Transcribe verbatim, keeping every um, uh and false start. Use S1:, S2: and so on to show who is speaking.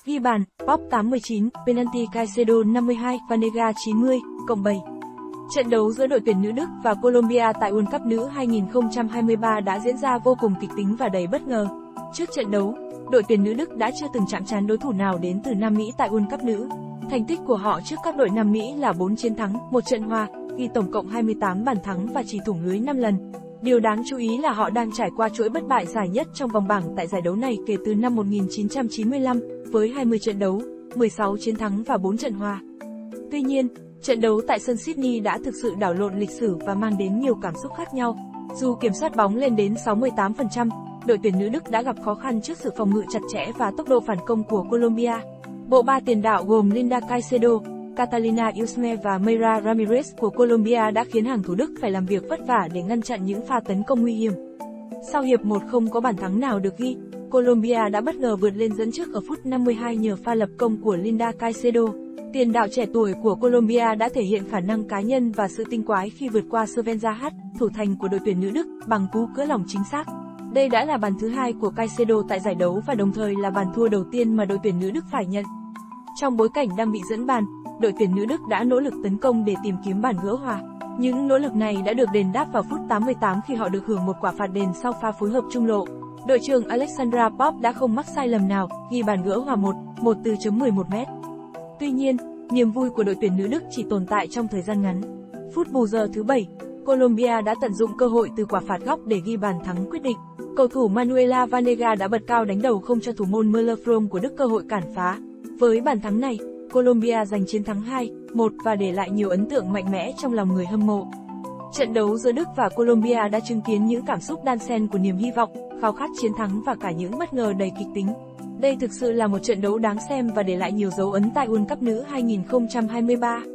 S1: Ghi bàn, Pop tám mươi chín, penalty Caicedo năm mươi hai, Vanega chín mươi, cộng bảy. Trận đấu giữa đội tuyển nữ Đức và Colombia tại World Cup nữ hai không hai ba đã diễn ra vô cùng kịch tính và đầy bất ngờ. Trước trận đấu, đội tuyển nữ Đức đã chưa từng chạm trán đối thủ nào đến từ Nam Mỹ tại World Cup nữ. Thành tích của họ trước các đội Nam Mỹ là bốn chiến thắng, một trận hòa, ghi tổng cộng hai mươi tám bàn thắng và chỉ thủng lưới năm lần. Điều đáng chú ý là họ đang trải qua chuỗi bất bại dài nhất trong vòng bảng tại giải đấu này kể từ năm một nghìn chín trăm chín mươi lăm, với hai mươi trận đấu, mười sáu chiến thắng và bốn trận hòa. Tuy nhiên, trận đấu tại sân Sydney đã thực sự đảo lộn lịch sử và mang đến nhiều cảm xúc khác nhau. Dù kiểm soát bóng lên đến sáu mươi tám phần trăm, đội tuyển nữ Đức đã gặp khó khăn trước sự phòng ngự chặt chẽ và tốc độ phản công của Colombia. Bộ ba tiền đạo gồm Linda Caicedo, Catalina Usme và Mayra Ramirez của Colombia đã khiến hàng thủ Đức phải làm việc vất vả để ngăn chặn những pha tấn công nguy hiểm. Sau hiệp một không có bàn thắng nào được ghi, Colombia đã bất ngờ vượt lên dẫn trước ở phút năm mươi hai nhờ pha lập công của Linda Caicedo. Tiền đạo trẻ tuổi của Colombia đã thể hiện khả năng cá nhân và sự tinh quái khi vượt qua Svenja H, thủ thành của đội tuyển nữ Đức, bằng cú cứa lỏng chính xác. Đây đã là bàn thứ hai của Caicedo tại giải đấu và đồng thời là bàn thua đầu tiên mà đội tuyển nữ Đức phải nhận. Trong bối cảnh đang bị dẫn bàn, đội tuyển nữ Đức đã nỗ lực tấn công để tìm kiếm bàn gỡ hòa. Những nỗ lực này đã được đền đáp vào phút tám mươi tám khi họ được hưởng một quả phạt đền sau pha phối hợp trung lộ. Đội trưởng Alexandra Pop đã không mắc sai lầm nào, ghi bàn gỡ hòa một một từ chấm mười một mét. Tuy nhiên, niềm vui của đội tuyển nữ Đức chỉ tồn tại trong thời gian ngắn. Phút bù giờ thứ bảy, Colombia đã tận dụng cơ hội từ quả phạt góc để ghi bàn thắng quyết định. Cầu thủ Manuela Vanega đã bật cao đánh đầu không cho thủ môn Müller của Đức cơ hội cản phá. Với bàn thắng này, Colombia giành chiến thắng hai một và để lại nhiều ấn tượng mạnh mẽ trong lòng người hâm mộ. Trận đấu giữa Đức và Colombia đã chứng kiến những cảm xúc đan xen của niềm hy vọng, khao khát chiến thắng và cả những bất ngờ đầy kịch tính. Đây thực sự là một trận đấu đáng xem và để lại nhiều dấu ấn tại World Cup nữ hai không hai ba.